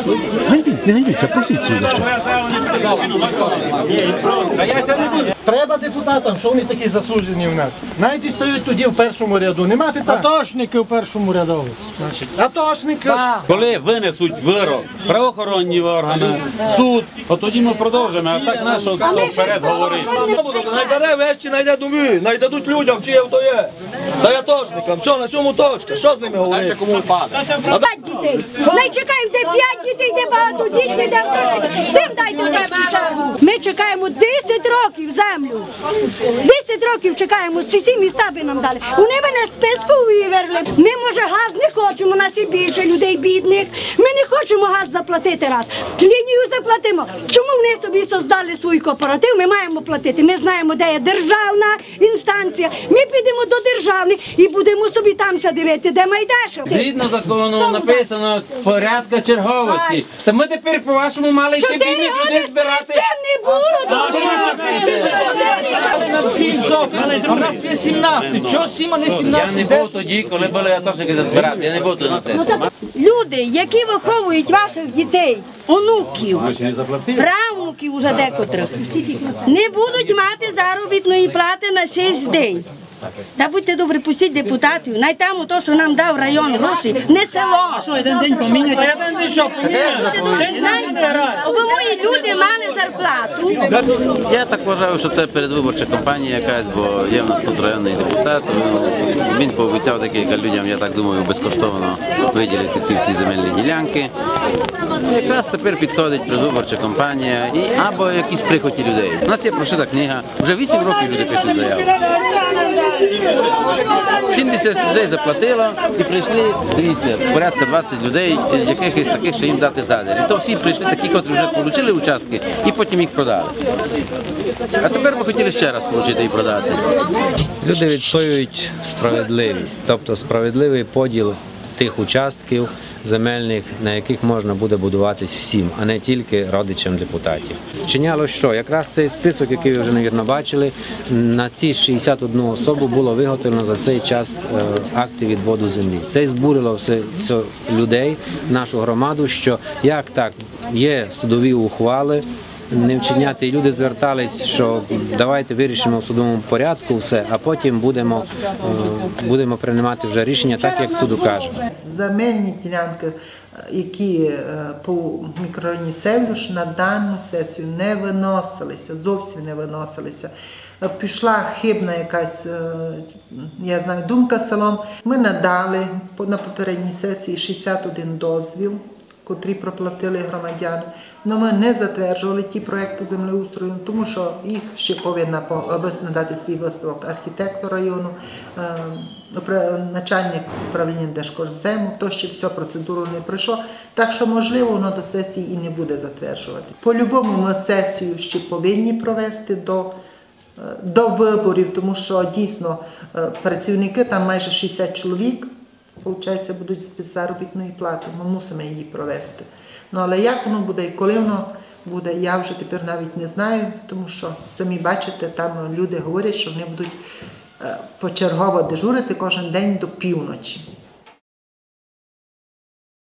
Не гайдіть, запросіть сюди ще. Треба депутатам, що вони такі заслужені в нас. Навіть і стоять тоді в першому ряду, нема питань. Атошники в першому ряду. Атошники. Коли винесуть вирок, правоохоронні органи, суд, от тоді ми продовжимо, а так нашого хто вперед говорить. Найбере вещі, найде домі, найдадуть людям, чи є хто є. Та я атошникам, все, на цьому точка, що з ними говорити? Кому падає? 5 дітей. Не чекаємо, де 5 дітей, де багато дітей, де вторик. Тим дайте теплу чергу. Ми чекаємо 10 років землю. 10 років чекаємо, всі міста би нам дали. Вони мене з списку виверли. Ми, може, газ не хочемо, у нас і більше людей бідних. Ми не хочемо газ заплатити раз. Лінію заплатимо. Чому вони собі создали свій кооператив, ми маємо платити. Ми знаємо, де є державна інстанція. Ми підемо до державних і будемо собі там дивити, де майдешев. Згідно закону написано порядка черговості. Та ми тепер по-вашому мали йти бідних людей збирати. Це не було. А в нас є 17. Чого 7, а не 17? Я не був тоді, коли були атошники збирати. Я не був тоді на сесії. Люди, які виховують ваших дітей, онуків, правнуків уже декотрих, не будуть мати заробітної плати на сей день. Та будьте добрі, пустіть депутатів, най там то, що нам дав район гроші, не село. Що, один день поміняти? А один день що? Бо мої люди мали зарплату. Я так вважаю, що це передвиборча кампанія якась, бо є в нас тут районний депутат, він пообіцяв декілька людям, я так думаю, безкоштовно виділити ці всі земельні ділянки. Якраз тепер підходить передвиборча кампанія або якісь прихоті людей. У нас є прошита книга, вже 8 років люди пишуть заяву. 70 людей заплатило і прийшли, дивіться, порядка 20 людей, якихось таких, що їм дати задір. І то всі прийшли такі, котрі вже отримали участки і потім їх продали. А тепер ми хотіли ще раз отримати і продати. Люди відстоюють справедливість, тобто справедливий поділ тих участків земельних, на яких можна буде будуватись всім, а не тільки родичам депутатів. Вчиняло що? Якраз цей список, який ви вже, мабуть, бачили, на ці 61 особу було виготовлено за цей час акти відводу землі. Це збурило все людей, нашу громаду, що як так, є судові ухвали, не вчиняти. І люди звертались, що давайте вирішимо в судовому порядку все, а потім будемо приймати вже рішення так, як суд каже. Земельні ділянки, які по мікрорайоні Севлюш на дану сесію не виносилися, зовсім не виносилися. Пішла хибна якась, я знаю, думка селом. Ми надали на попередній сесії 61 дозвіл, котрі проплатили громадяни. Але ми не затверджували ті проекти землеустрою, тому що їх ще повинна надати свій висновок архітектор району, начальник управління Держкорзему, то ще всю процедуру не пройшло. Так що, можливо, воно до сесії і не буде затверджувати. По-любому ми сесію ще повинні провести до виборів, тому що дійсно працівники, там майже 60 чоловік, виходить, будуть без заробітної плати, ми мусимо її провести. Ну, але як воно буде і коли воно буде, я вже тепер навіть не знаю, тому що, самі бачите, там люди говорять, що вони будуть почергово дежурити кожен день до півночі.